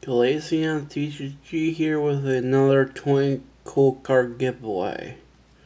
Galatian TCG here with another 20 cool card giveaway.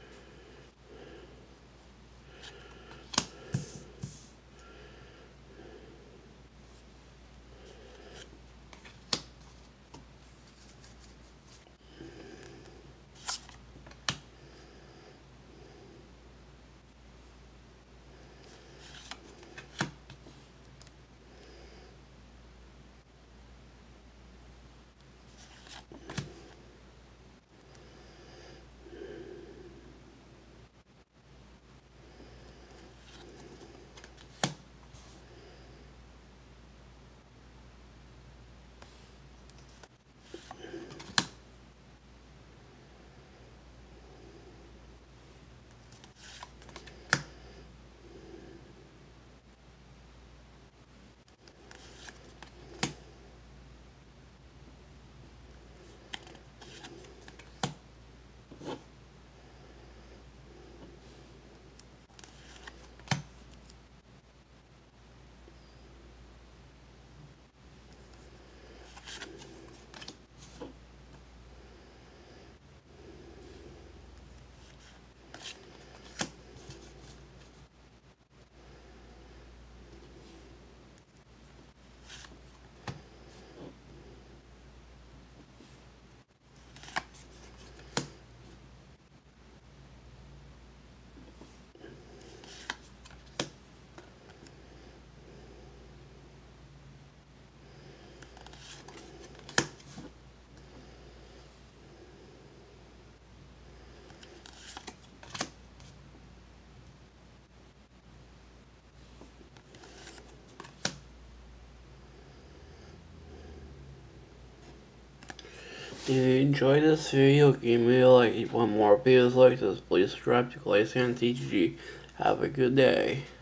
If you enjoyed this video, give me a like. If you want more videos like this, please subscribe to Galatian TCG. Have a good day.